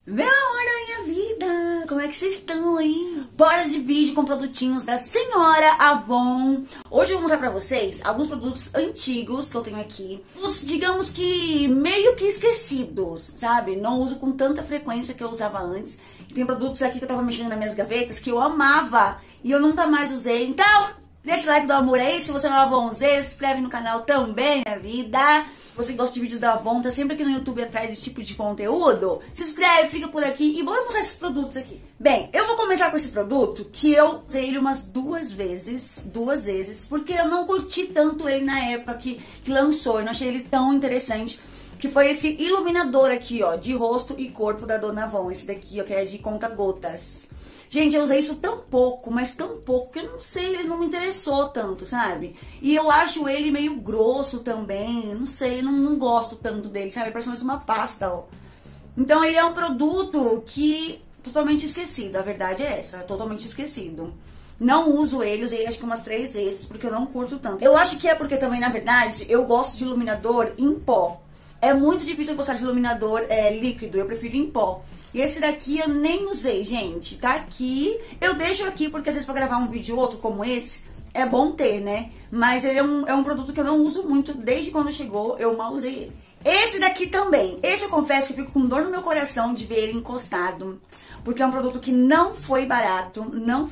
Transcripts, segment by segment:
Meu amor da minha vida, como é que vocês estão aí? Bora de vídeo com produtinhos da senhora Avon. Hoje eu vou mostrar pra vocês alguns produtos antigos que eu tenho aqui. Os, digamos que meio que esquecidos, sabe? Não uso com tanta frequência que eu usava antes. Tem produtos aqui que eu tava mexendo nas minhas gavetas que eu amava e eu nunca mais usei. Então, deixa o like do amor aí. Se você não é Avonzeira, se inscreve no canal também, minha vida. Você que gosta de vídeos da Avon, tá sempre aqui no YouTube atrás desse tipo de conteúdo, se inscreve, fica por aqui e bora mostrar esses produtos aqui. Bem, eu vou começar com esse produto que eu usei ele umas duas vezes, porque eu não curti tanto ele na época que lançou, eu não achei ele tão interessante, que foi esse iluminador aqui, ó, de rosto e corpo da Dona Avon, esse daqui, ó, que é de conta-gotas. Gente, eu usei isso tão pouco, mas tão pouco, que eu não sei, ele não me interessou tanto, sabe? E eu acho ele meio grosso também, não sei, não gosto tanto dele, sabe? Parece mais uma pasta, ó. Então ele é um produto que totalmente esquecido, a verdade é essa, totalmente esquecido. Não uso ele, usei acho que umas 3 vezes, porque eu não curto tanto. Eu acho que é porque também, na verdade, eu gosto de iluminador em pó. É muito difícil eu gostar de iluminador líquido, eu prefiro em pó. E esse daqui eu nem usei, gente, tá aqui. Eu deixo aqui porque às vezes pra gravar um vídeo ou outro como esse, é bom ter, né? Mas ele é um produto que eu não uso muito, desde quando chegou, eu mal usei ele. Esse daqui também, esse eu confesso que eu fico com dor no meu coração de ver ele encostado. Porque é um produto que não foi barato,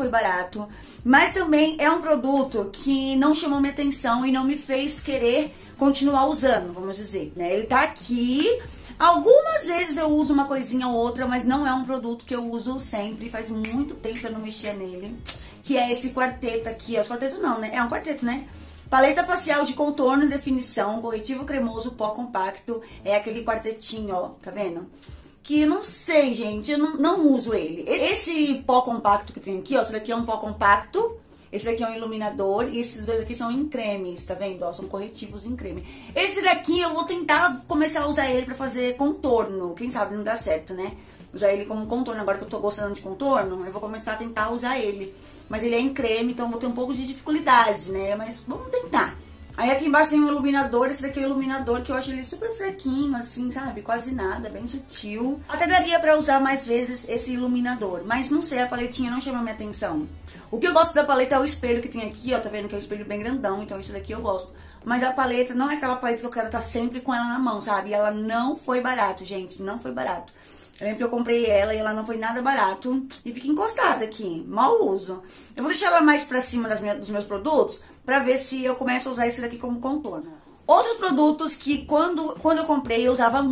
mas também é um produto que não chamou minha atenção e não me fez querer continuar usando, vamos dizer, né? Ele tá aqui, algumas vezes eu uso uma coisinha ou outra, mas não é um produto que eu uso sempre, faz muito tempo que eu não mexia nele, que é esse quarteto aqui, ó, quarteto não, né? É um quarteto, né? Paleta facial de contorno e definição, corretivo cremoso, pó compacto, é aquele quartetinho, ó, tá vendo? Que eu não sei, gente, eu não uso ele. Esse pó compacto que tem aqui, ó, esse daqui é um pó compacto, esse daqui é um iluminador e esses dois aqui são em cremes, tá vendo? Ó, são corretivos em creme. Esse daqui eu vou tentar começar a usar ele pra fazer contorno, quem sabe não dá certo, né? Usar ele como contorno, agora que eu tô gostando de contorno, eu vou começar a tentar usar ele. Mas ele é em creme, então eu vou ter um pouco de dificuldade, né? Mas vamos tentar. Aí aqui embaixo tem um iluminador, esse daqui é o iluminador que eu acho ele super fraquinho, assim, sabe? Quase nada, bem sutil. Até daria pra usar mais vezes esse iluminador, mas não sei, a paletinha não chama minha atenção. O que eu gosto da paleta é o espelho que tem aqui, ó, tá vendo que é um espelho bem grandão, então esse daqui eu gosto. Mas a paleta não é aquela paleta que eu quero estar sempre com ela na mão, sabe? E ela não foi barato, gente, não foi barato. Eu lembro que eu comprei ela e ela não foi nada barato e fica encostada aqui, mal uso. Eu vou deixar ela mais pra cima dos meus produtos pra ver se eu começo a usar esse daqui como contorno. Outros produtos que quando eu comprei eu usava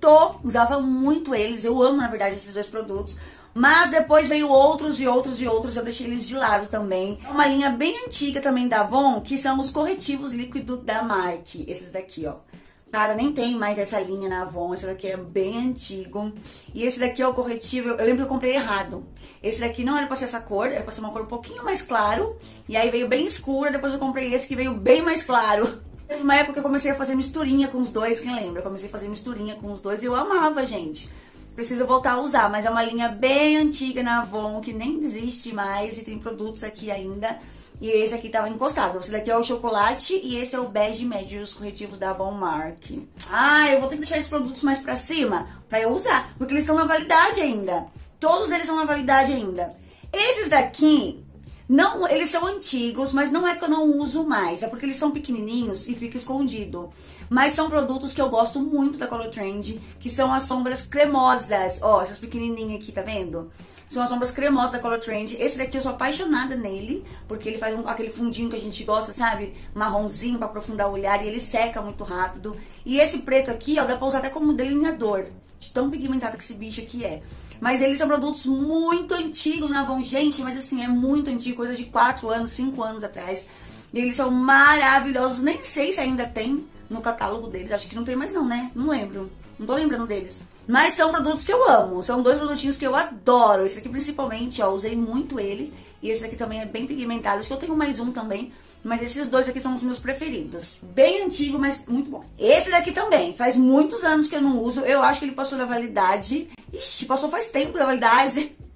muito eles, eu amo na verdade esses dois produtos. Mas depois veio outros, eu deixei eles de lado também. Uma linha bem antiga também da Avon, que são os corretivos líquidos da MAC, esses daqui, ó. Cara, nem tem mais essa linha na Avon, esse daqui é bem antigo. E esse daqui é o corretivo, eu lembro que eu comprei errado. Esse daqui não era pra ser essa cor, era pra ser uma cor um pouquinho mais claro. E aí veio bem escura, depois eu comprei esse que veio bem mais claro. Teve uma época que eu comecei a fazer misturinha com os dois, quem lembra? Eu comecei a fazer misturinha com os dois e eu amava, gente. Preciso voltar a usar, mas é uma linha bem antiga na Avon, que nem existe mais e tem produtos aqui ainda. E esse aqui tava encostado. Esse daqui é o chocolate e esse é o bege médio, os corretivos da Avon Mark. Ah, eu vou ter que deixar esses produtos mais pra cima pra eu usar, porque eles estão na validade ainda. Todos eles são na validade ainda. Esses daqui, não, eles são antigos, mas não é que eu não uso mais. É porque eles são pequenininhos e fica escondido. Mas são produtos que eu gosto muito da Color Trend, que são as sombras cremosas. Ó, essas pequenininhas aqui, tá vendo? São as sombras cremosas da Color Trend. Esse daqui eu sou apaixonada nele, porque ele faz aquele fundinho que a gente gosta, sabe? Marronzinho pra aprofundar o olhar e ele seca muito rápido. E esse preto aqui, ó, dá pra usar até como delineador, de tão pigmentado que esse bicho aqui é. Mas eles são produtos muito antigos na Avon, gente, mas assim, é muito antigo, coisa de 4 anos, 5 anos atrás. E eles são maravilhosos, nem sei se ainda tem no catálogo deles, acho que não tem mais não, né? Não lembro, não tô lembrando deles. Mas são produtos que eu amo, são dois produtinhos que eu adoro. Esse aqui principalmente, ó, usei muito ele. E esse aqui também é bem pigmentado, acho que eu tenho mais um também. Mas esses dois aqui são os meus preferidos. Bem antigo, mas muito bom. Esse daqui também, faz muitos anos que eu não uso. Eu acho que ele passou da validade. Ixi, passou faz tempo da validade.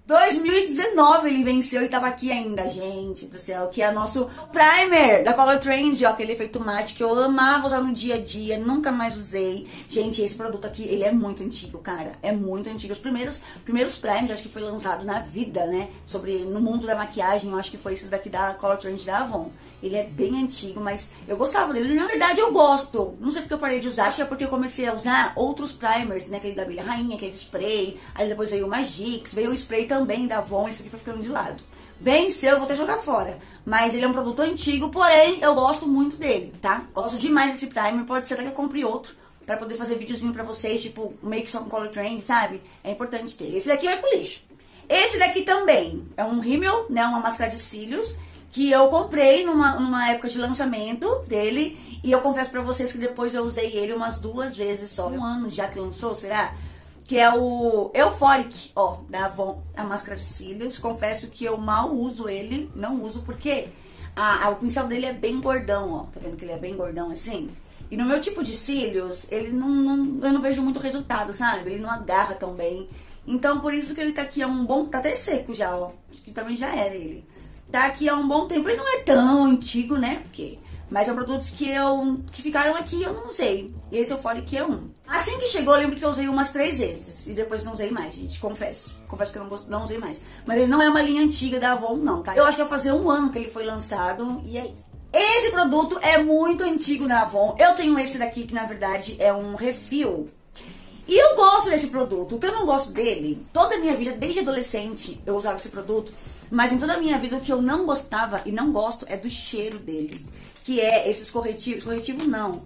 2019 ele venceu e tava aqui ainda, gente do céu, que é nosso primer da Color Trend, ó, aquele efeito matte que eu amava usar no dia a dia, nunca mais usei. Gente, esse produto aqui, ele é muito antigo, cara, é muito antigo. Os primeiros primers, acho que foi lançado na vida, né, no mundo da maquiagem, eu acho que foi esses daqui da Color Trend da Avon. Ele é bem antigo, mas eu gostava dele, na verdade eu gosto, não sei porque eu parei de usar, acho que é porque eu comecei a usar outros primers, né, aquele da Abelha Rainha, aquele de spray, aí depois veio o Magix, veio o spray também da Avon, esse aqui foi ficando de lado. Venceu, eu vou até jogar fora, mas ele é um produto antigo, porém eu gosto muito dele, tá? Gosto demais desse primer, pode ser até que eu compre outro, pra poder fazer videozinho pra vocês, tipo, make some color trend, sabe? É importante ter. Esse daqui vai pro lixo. Esse daqui também é um rímel, né, uma máscara de cílios, que eu comprei numa época de lançamento dele, e eu confesso pra vocês que depois eu usei ele umas 2 vezes só, um ano já que lançou, será? Que é o Euphoric, ó, da Avon, a máscara de cílios. Confesso que eu mal uso ele, não uso porque o pincel dele é bem gordão, ó, tá vendo que ele é bem gordão assim? E no meu tipo de cílios, ele eu não vejo muito resultado, sabe? Ele não agarra tão bem. Então por isso que ele tá aqui há um bom, tá até seco já, ó, acho que também já era ele. Tá aqui há um bom tempo, ele não é tão antigo, né? Mas são produtos que ficaram aqui, eu não usei. E esse Euphoric é um. Assim que chegou, eu lembro que eu usei umas 3 vezes. E depois não usei mais, gente, confesso. Confesso que eu não usei mais. Mas ele não é uma linha antiga da Avon, não, tá? Eu acho que vai fazer 1 ano que ele foi lançado. E é isso. Esse produto é muito antigo da Avon. Eu tenho esse daqui, que na verdade é um refil. E eu gosto desse produto. O que eu não gosto dele, toda a minha vida, desde adolescente, eu usava esse produto. Mas em toda a minha vida, o que eu não gostava e não gosto é do cheiro dele. Que é esses corretivos não,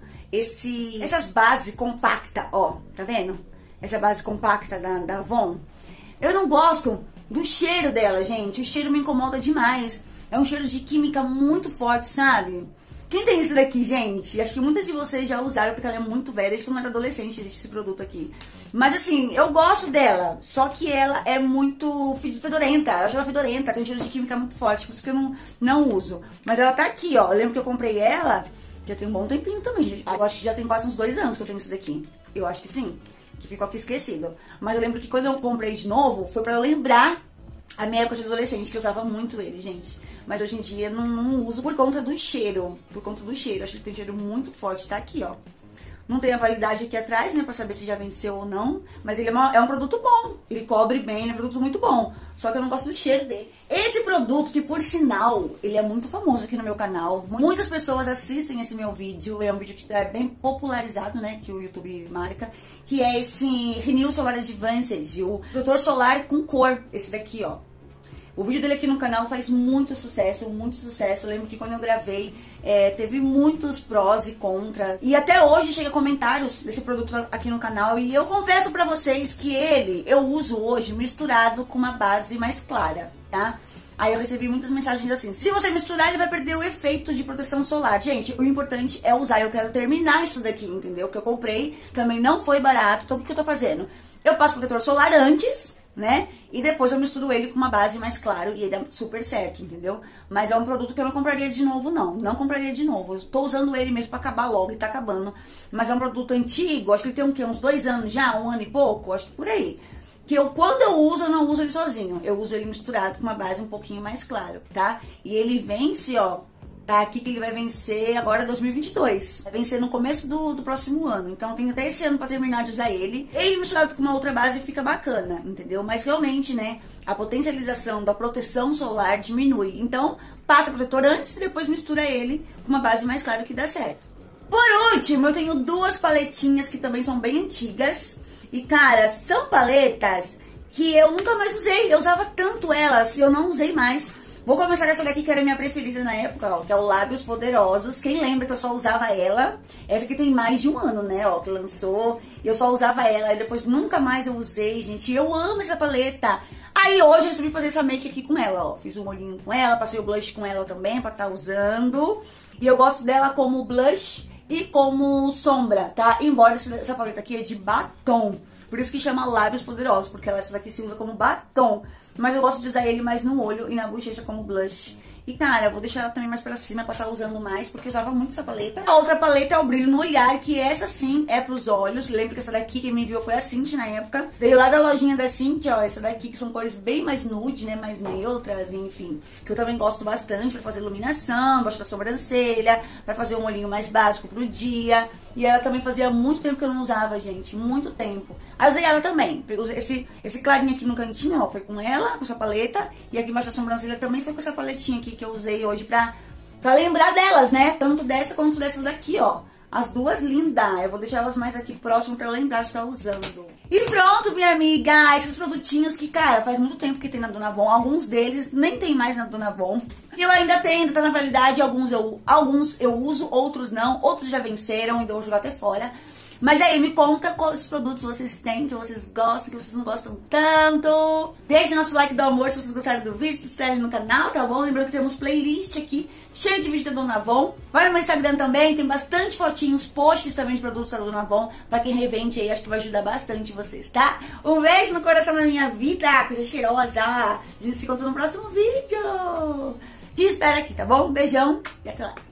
essas bases compacta, ó, tá vendo? Essa base compacta da Avon. Eu não gosto do cheiro dela, gente, o cheiro me incomoda demais. É um cheiro de química muito forte, sabe? Quem tem isso daqui, gente? Acho que muitas de vocês já usaram, porque ela é muito velha, desde quando eu era adolescente existe esse produto aqui. Mas assim, eu gosto dela, só que ela é muito fedorenta, eu acho ela fedorenta, tem um cheiro de química muito forte, por isso que eu não uso. Mas ela tá aqui, ó, eu lembro que eu comprei ela, já tem um bom tempinho também, gente. Eu acho que já tem quase uns 2 anos que eu tenho isso daqui. Eu acho que sim, que ficou aqui esquecido. Mas eu lembro que quando eu comprei de novo, foi pra eu lembrar a minha época de adolescente, que eu usava muito ele, gente. Mas hoje em dia não uso por conta do cheiro. Por conta do cheiro. Acho que tem um cheiro muito forte. Tá aqui, ó. Não tem a validade aqui atrás, né? Pra saber se já venceu ou não. Mas ele é um produto bom. Ele cobre bem, ele é um produto muito bom. Só que eu não gosto do cheiro dele. Esse produto, que por sinal, ele é muito famoso aqui no meu canal. Muitas pessoas assistem esse meu vídeo. É um vídeo que é bem popularizado, né? Que o YouTube marca. Que é esse Renew Solar Advanced. O protetor solar com cor. Esse daqui, ó. O vídeo dele aqui no canal faz muito sucesso, muito sucesso. Eu lembro que quando eu gravei, teve muitos prós e contras. E até hoje chega comentários desse produto aqui no canal. E eu confesso pra vocês que eu uso hoje misturado com uma base mais clara, tá? Aí eu recebi muitas mensagens assim: se você misturar, ele vai perder o efeito de proteção solar. Gente, o importante é usar. Eu quero terminar isso daqui, entendeu? Que eu comprei, também não foi barato. Então o que eu tô fazendo? Eu passo protetor solar antes, né? E depois eu misturo ele com uma base mais clara e aí dá super certo, entendeu? Mas é um produto que eu não compraria de novo, não. Não compraria de novo. Eu tô usando ele mesmo pra acabar logo e tá acabando. Mas é um produto antigo, acho que ele tem o quê? Uns 2 anos já? 1 ano e pouco? Acho que por aí. Que quando eu uso, eu não uso ele sozinho. Eu uso ele misturado com uma base um pouquinho mais clara, tá? E ele vence, ó. Tá aqui que ele vai vencer agora 2022. Vai vencer no começo do próximo ano. Então tem até esse ano pra terminar de usar ele. Ele misturado com uma outra base fica bacana, entendeu? Mas realmente, né, a potencialização da proteção solar diminui. Então passa protetor antes e depois mistura ele com uma base mais clara que dá certo. Por último, eu tenho 2 paletinhas que também são bem antigas. E cara, são paletas que eu nunca mais usei. Eu usava tanto elas e eu não usei mais. Vou começar essa daqui que era minha preferida na época, ó, que é o Lábios Poderosos. Quem lembra que eu só usava ela? Essa aqui tem mais de 1 ano, né, ó, que lançou. E eu só usava ela, e depois nunca mais eu usei, gente. Eu amo essa paleta. Aí hoje eu resolvi fazer essa make aqui com ela, ó. Fiz um olhinho com ela, passei o blush com ela também pra tá usando. E eu gosto dela como blush e como sombra, tá? Embora essa paleta aqui é de batom. Por isso que chama Lábios Poderosos, porque essa daqui se usa como batom. Mas eu gosto de usar ele mais no olho e na bochecha como blush E, cara, eu vou deixar ela também mais pra cima pra estar usando mais, porque eu usava muito essa paleta. A outra paleta é o Brilho no Olhar, que essa sim é pros olhos. Lembra que essa daqui, quem me enviou foi a Cinti na época. Veio lá da lojinha da Cinti, ó, essa daqui, que são cores bem mais nude, né, mais neutras, enfim. Que eu também gosto bastante pra fazer iluminação, baixo da sobrancelha, pra fazer um olhinho mais básico pro dia. E ela também fazia muito tempo que eu não usava, gente, muito tempo. Aí eu usei ela também, esse clarinho aqui no cantinho, ó, foi com ela, com essa paleta. E aqui embaixo da sobrancelha também foi com essa paletinha aqui que eu usei hoje pra lembrar delas, né? Tanto dessa quanto dessas daqui, ó. As duas lindas. Eu vou deixar elas mais aqui próximo pra eu lembrar de estar usando. E pronto, minha amiga. Esses produtinhos que, cara, faz muito tempo que tem na Dona Avon. Alguns deles nem tem mais na Dona Avon. E eu ainda tenho, ainda tá na validade. Alguns eu uso, outros não. Outros já venceram, então eu vou jogar até fora. Mas aí, me conta quais produtos vocês têm, que vocês gostam, que vocês não gostam tanto. Deixe nosso like do amor se vocês gostaram do vídeo, se inscreve no canal, tá bom? Lembrando que temos playlist aqui, cheio de vídeo da Dona Avon. Vai no meu Instagram também, tem bastante fotinhos, posts também de produtos da Dona Avon. Pra quem revende aí, acho que vai ajudar bastante vocês, tá? Um beijo no coração da minha vida, coisa cheirosa. A gente se encontra no próximo vídeo. Te espero aqui, tá bom? Beijão e até lá.